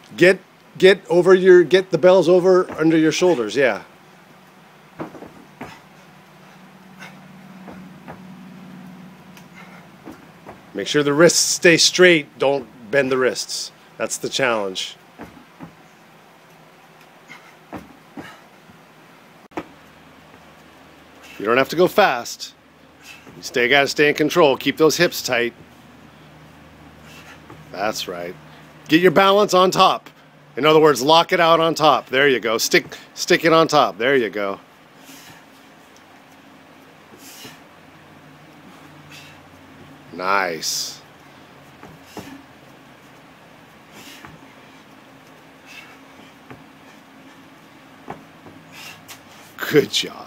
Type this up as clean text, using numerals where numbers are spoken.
Get the bells over under your shoulders, yeah. Make sure the wrists stay straight, don't bend the wrists. That's the challenge. You don't have to go fast. You gotta stay in control. Keep those hips tight. That's right. Get your balance on top. In other words, lock it out on top. There you go. Stick it on top. There you go. Nice. Good job.